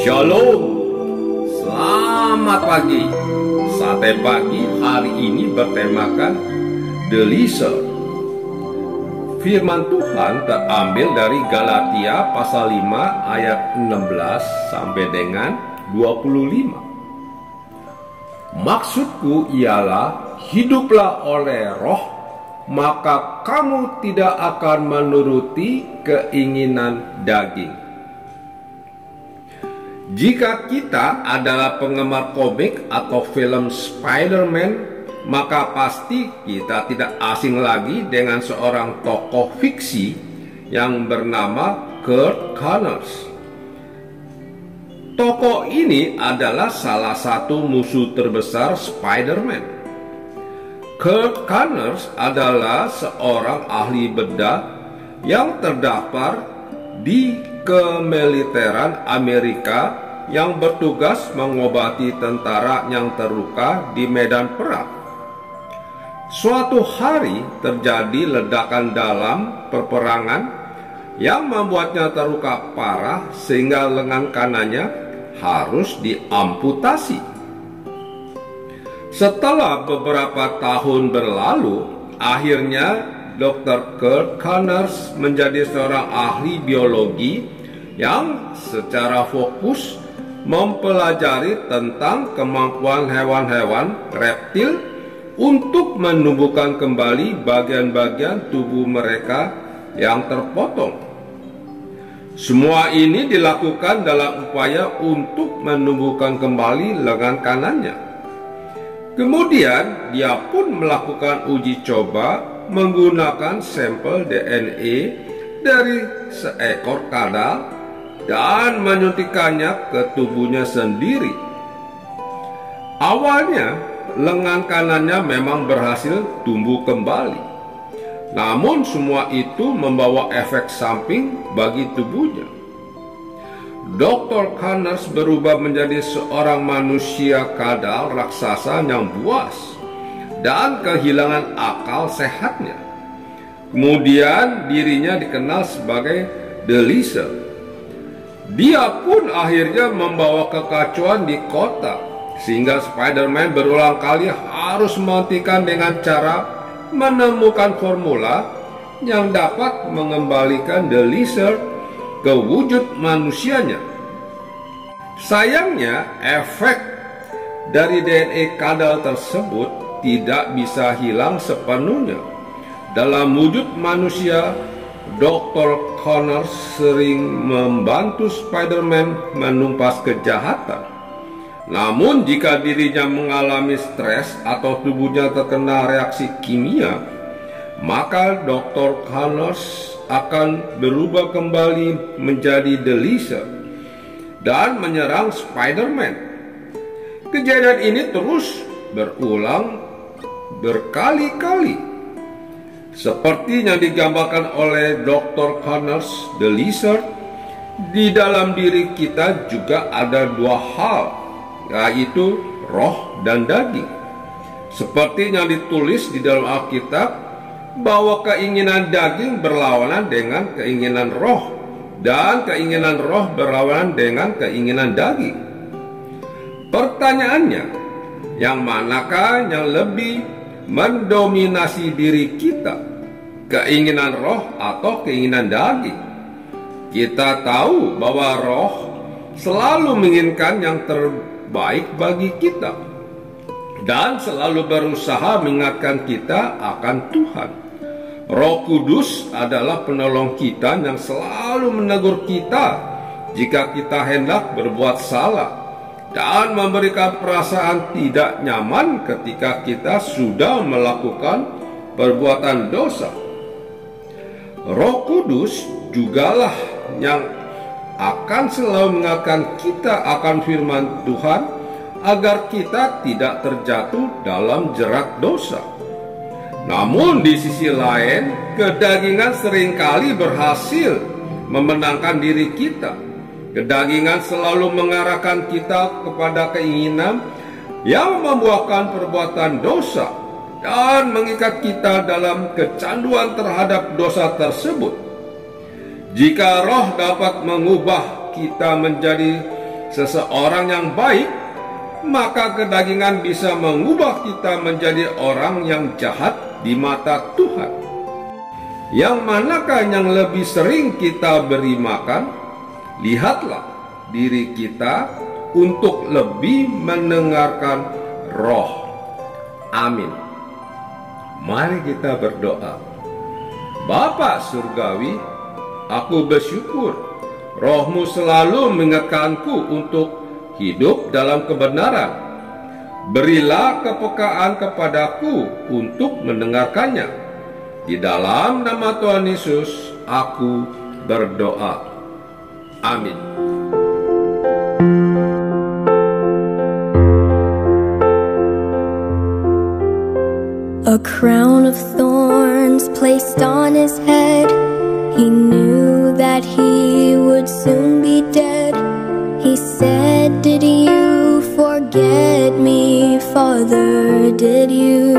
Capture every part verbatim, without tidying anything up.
Shalom, selamat pagi. Sate pagi hari ini bertemakan The Listener. Firman Tuhan terambil dari Galatia pasal lima ayat enam belas sampai dengan dua puluh lima. Maksudku ialah hiduplah oleh roh, maka kamu tidak akan menuruti keinginan daging. Jika kita adalah penggemar komik atau film Spider-Man, maka pasti kita tidak asing lagi dengan seorang tokoh fiksi yang bernama Curt Connors. Tokoh ini adalah salah satu musuh terbesar Spider-Man. Curt Connors adalah seorang ahli bedah yang terdaftar di kemiliteran Amerika yang bertugas mengobati tentara yang terluka di medan perang. Suatu hari terjadi ledakan dalam peperangan yang membuatnya terluka parah sehingga lengan kanannya harus diamputasi. Setelah beberapa tahun berlalu, akhirnya dokter Curt Connors menjadi seorang ahli biologi yang secara fokus mempelajari tentang kemampuan hewan-hewan reptil untuk menumbuhkan kembali bagian-bagian tubuh mereka yang terpotong. Semua ini dilakukan dalam upaya untuk menumbuhkan kembali lengan kanannya. Kemudian dia pun melakukan uji coba menggunakan sampel D N A dari seekor kadal dan menyuntikkannya ke tubuhnya sendiri. Awalnya lengan kanannya memang berhasil tumbuh kembali, namun semua itu membawa efek samping bagi tubuhnya. dokter Connors berubah menjadi seorang manusia kadal raksasa yang buas dan kehilangan akal sehatnya. Kemudian dirinya dikenal sebagai The Listener. Dia pun akhirnya membawa kekacauan di kota, sehingga Spider-Man berulang kali harus menghentikan dengan cara menemukan formula yang dapat mengembalikan The Listener ke wujud manusianya. Sayangnya, efek dari D N A kadal tersebut tidak bisa hilang sepenuhnya. Dalam wujud manusia, dokter Connors sering membantu Spider-Man menumpas kejahatan. Namun jika dirinya mengalami stres atau tubuhnya terkena reaksi kimia, maka dokter Connors akan berubah kembali menjadi The Listener dan menyerang Spider-Man. Kejadian ini terus berulang berkali-kali. Seperti yang digambarkan oleh dokter Connors, The Listener, di dalam diri kita juga ada dua hal, yaitu roh dan daging. Seperti yang ditulis di dalam Alkitab, bahwa keinginan daging berlawanan dengan keinginan roh, dan keinginan roh berlawanan dengan keinginan daging. Pertanyaannya, yang manakah yang lebih mendominasi diri kita, keinginan roh atau keinginan daging? Kita tahu bahwa roh selalu menginginkan yang terbaik bagi kita dan selalu berusaha mengingatkan kita akan Tuhan. Roh Kudus adalah penolong kita yang selalu menegur kita jika kita hendak berbuat salah dan memberikan perasaan tidak nyaman ketika kita sudah melakukan perbuatan dosa. Roh Kudus jugalah yang akan selalu mengingatkan kita akan firman Tuhan agar kita tidak terjatuh dalam jerat dosa. Namun di sisi lain, kedagingan seringkali berhasil memenangkan diri kita. Kedagingan selalu mengarahkan kita kepada keinginan yang membuahkan perbuatan dosa dan mengikat kita dalam kecanduan terhadap dosa tersebut. Jika roh dapat mengubah kita menjadi seseorang yang baik, maka kedagingan bisa mengubah kita menjadi orang yang jahat di mata Tuhan. Yang manakah yang lebih sering kita beri makan? Lihatlah diri kita untuk lebih mendengarkan Roh. Amin. Mari kita berdoa. Bapa Surgawi, aku bersyukur Roh-Mu selalu mengingatkanku untuk hidup dalam kebenaran. Berilah kepekaan kepadaku untuk mendengarkannya. Di dalam nama Tuhan Yesus, aku berdoa. Amin. A crown of thorns placed on his head. He knew that he would soon be dead. He said, "Did you forget me, Father? Did you?"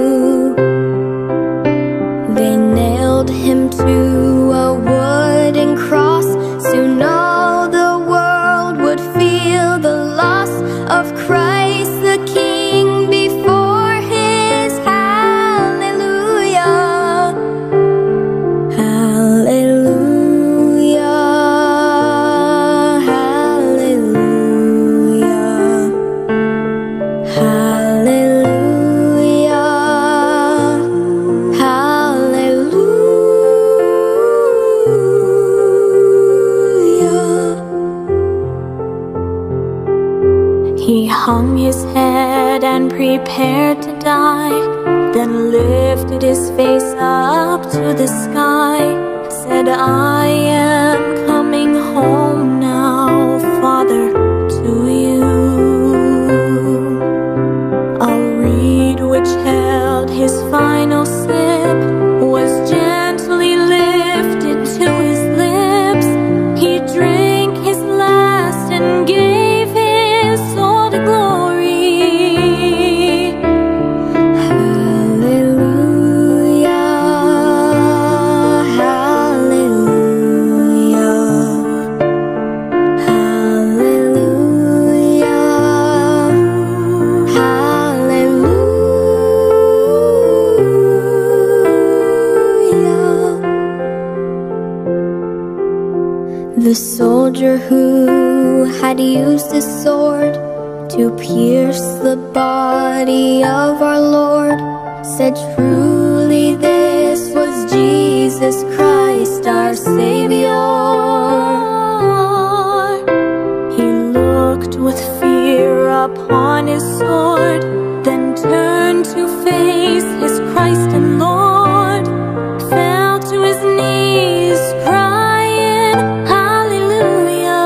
They nailed him to a wooden cross. Soon all the world would feel the loss of Christ the King before his hallelujah. Hallelujah. Hallelujah. Hallelujah. He hung his head and prepared to die, then lifted his face up to the sky, said, "I am coming home now, Father, to you." A reed which held his final sip was gently lifted to his lips. He drank his last and gave his soul to glory. Hallelujah, hallelujah, hallelujah, hallelujah. The soldier who had used his sword to pierce the body of our Lord said, "Truly this was Jesus Christ, our Savior." He looked with fear upon his sword, then turned to face his Christ and Lord, fell to his knees, crying, "Hallelujah,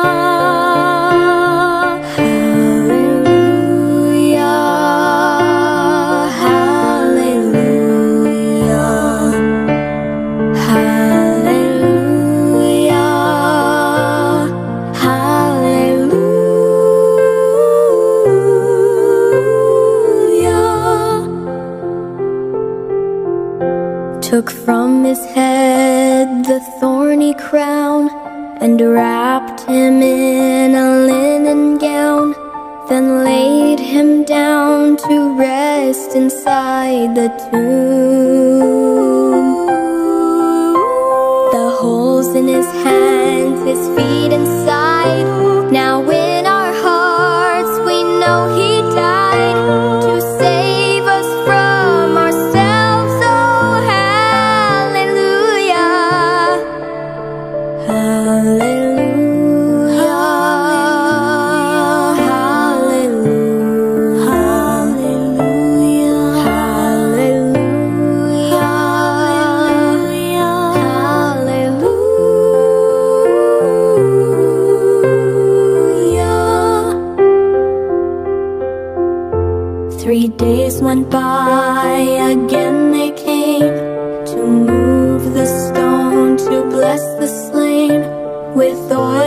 hallelujah, hallelujah, hallelujah, hallelujah." Took from his head the thorny crown and wrapped him in a linen gown, then laid him down to rest inside the tomb. The holes in his hands, his feet inside. Now in our hearts we know he died to save us from ourselves. Oh, hallelujah, hallelujah, hallelujah, hallelujah, hallelujah, hallelujah. Three days went by, again they came to move the stone to bless the slain with oil.